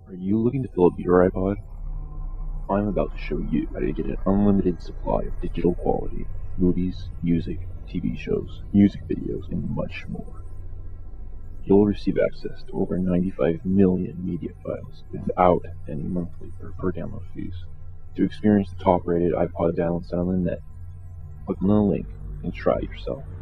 Are you looking to fill up your iPod? I'm about to show you how to get an unlimited supply of digital quality, movies, music, TV shows, music videos, and much more. You'll receive access to over 95 million media files without any monthly or per download fees. To experience the top-rated iPod download sound on the net, click on the link and try it yourself.